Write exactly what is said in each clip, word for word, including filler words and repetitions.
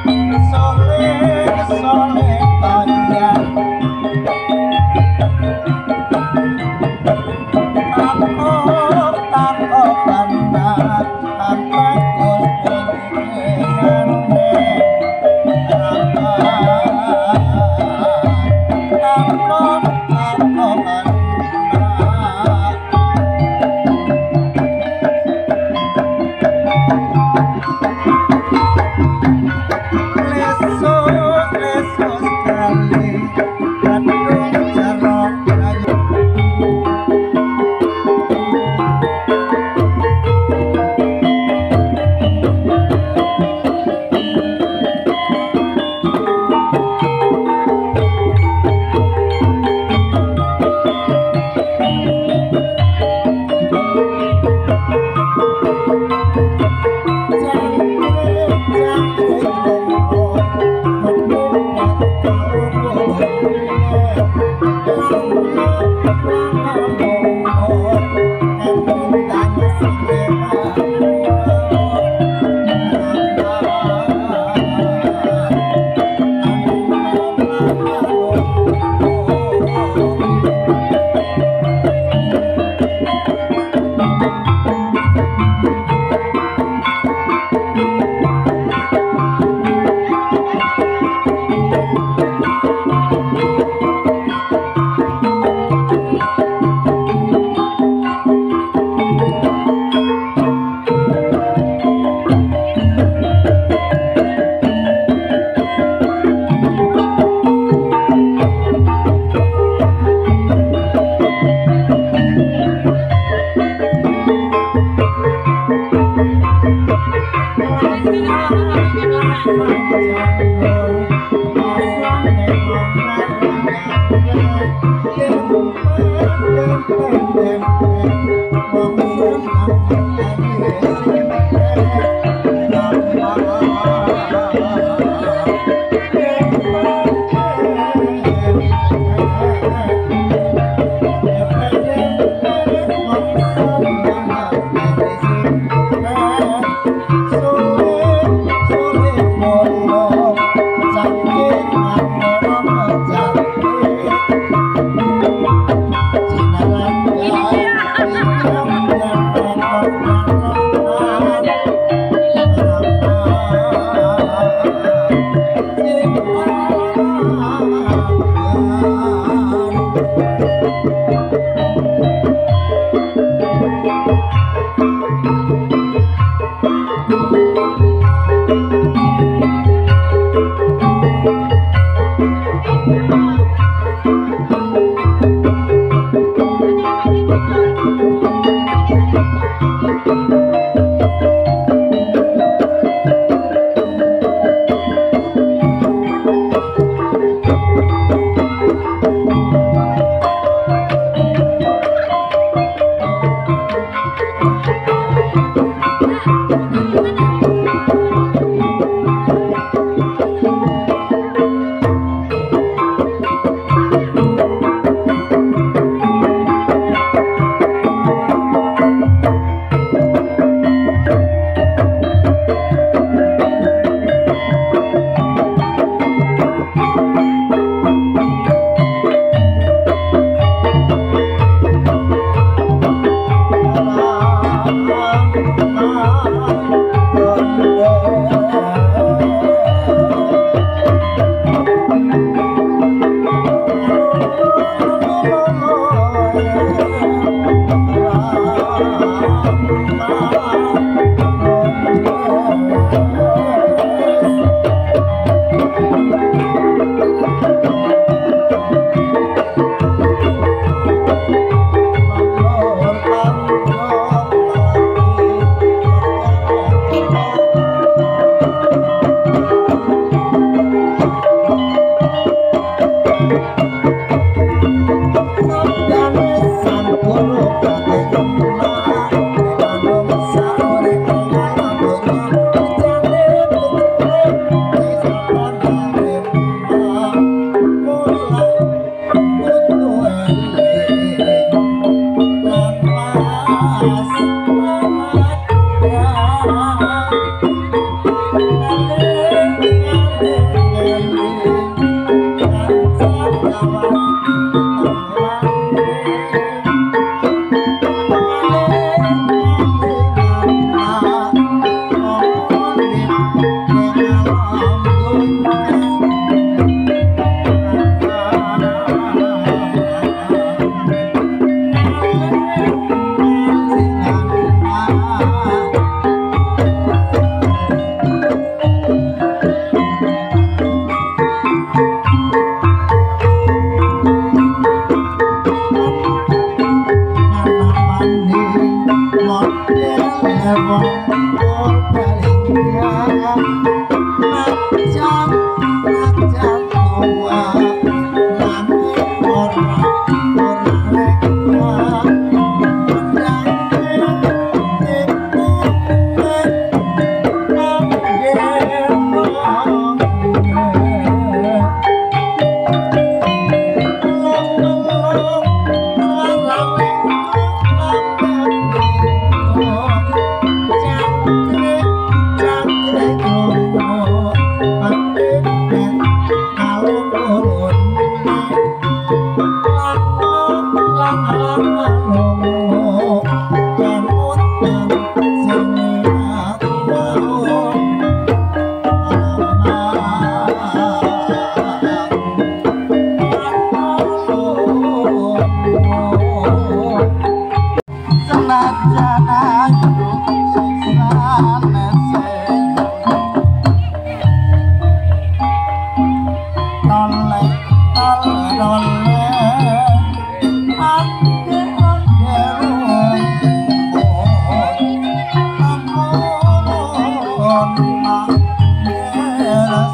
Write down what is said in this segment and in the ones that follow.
Thank you.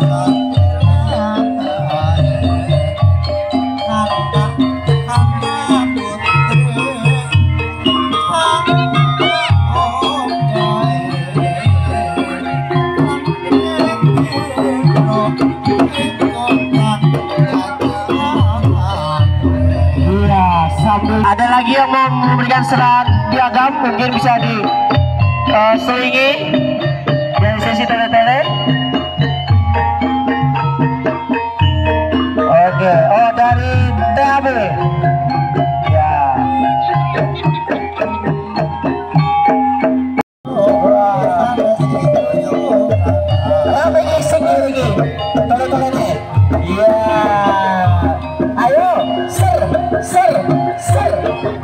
Ada lagi yang mau memberikan serat piagam, mungkin bisa di uh, selingi dari sesi tele-tele. Oke, oh dari T H B ya. Oh, bagi segi lagi tele-tele nih ya. Ayo ser ser ser.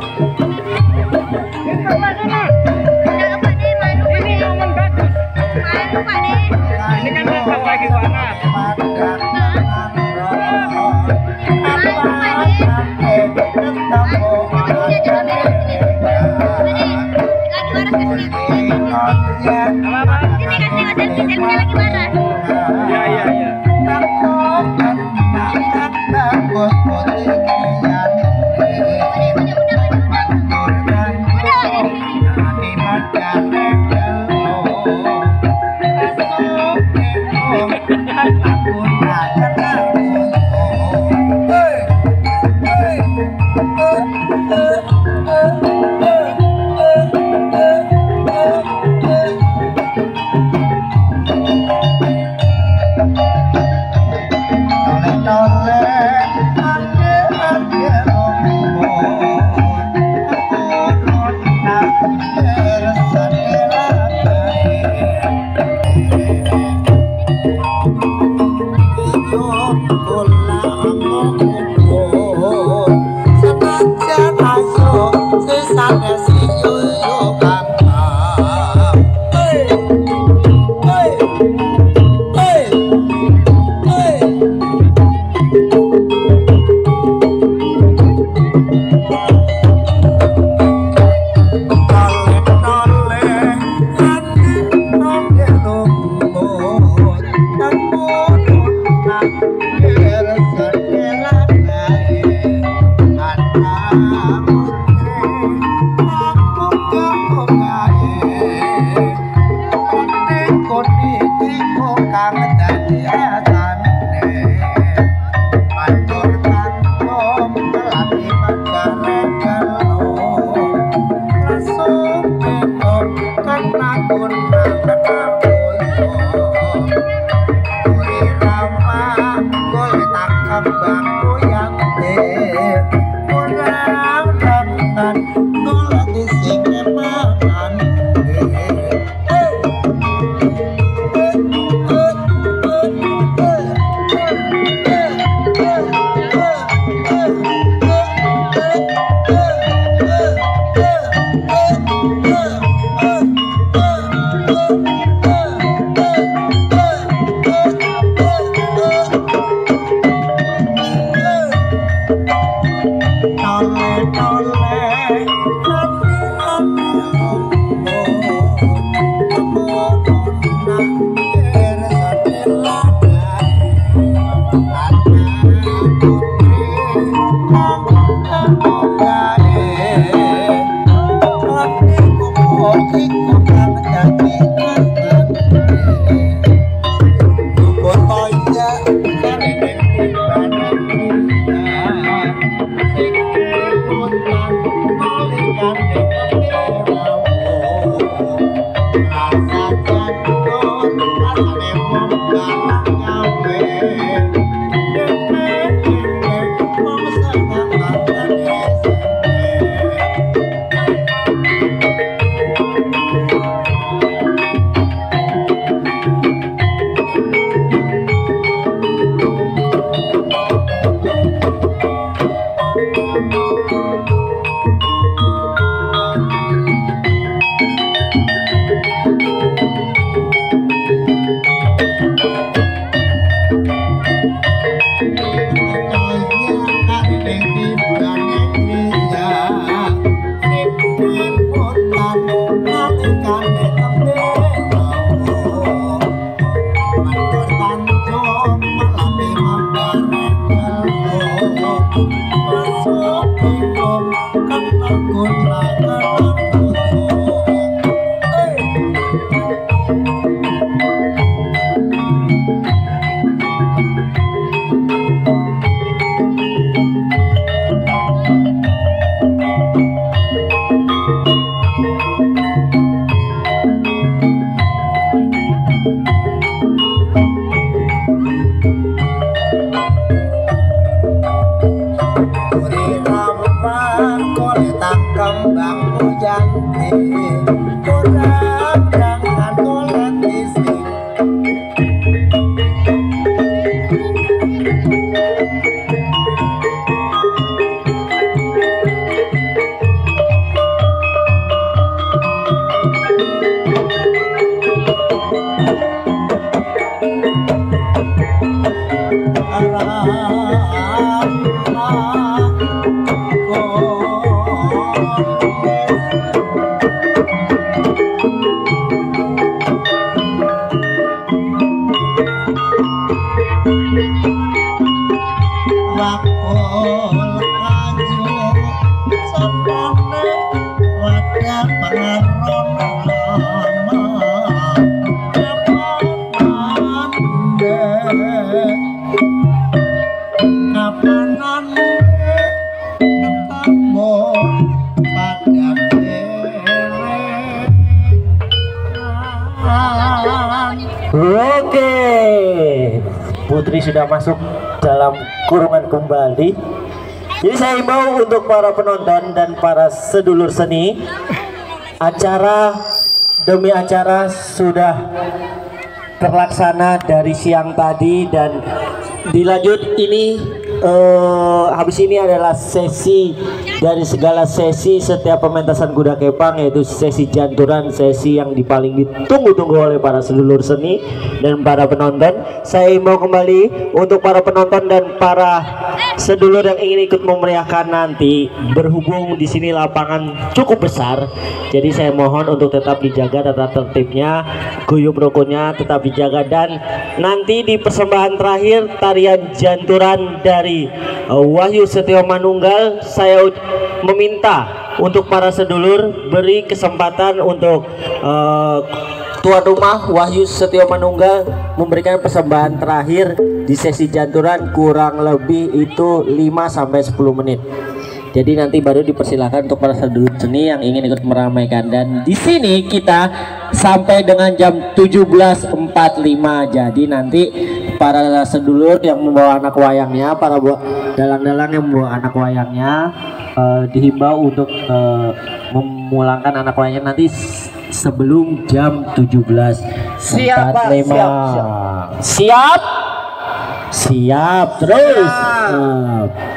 Ini kan dapat lagi panas. Iya iya iya. Oke, Putri sudah masuk dalam kurungan kembali. Jadi saya himbau untuk para penonton dan para sedulur seni, acara demi acara sudah terlaksana dari siang tadi dan dilanjut ini. Uh, habis ini adalah sesi dari segala sesi setiap pementasan kuda kepang, yaitu sesi janturan, sesi yang paling ditunggu-tunggu oleh para sedulur seni dan para penonton. Saya mau kembali untuk para penonton dan para sedulur yang ingin ikut memeriahkan nanti, berhubung di sini lapangan cukup besar, jadi saya mohon untuk tetap dijaga tata tertibnya, guyup rukunnya tetap dijaga, dan nanti di persembahan terakhir tarian janturan dari uh, Wahyu Setio Manunggal, saya meminta untuk para sedulur beri kesempatan untuk uh, tuan rumah Wahyu Setio Manunggal memberikan persembahan terakhir di sesi janturan, kurang lebih itu lima sampai sepuluh menit. Jadi nanti baru dipersilakan untuk para sedulur seni yang ingin ikut meramaikan, dan di sini kita sampai dengan jam tujuh belas empat puluh lima. Jadi nanti para sedulur yang membawa anak wayangnya, para dalang-dalang yang membawa anak wayangnya uh, dihimbau untuk uh, memulangkan anak wayangnya nanti sebelum jam tujuh belas empat puluh lima. Siap, siap, siap, siap terus. Siap.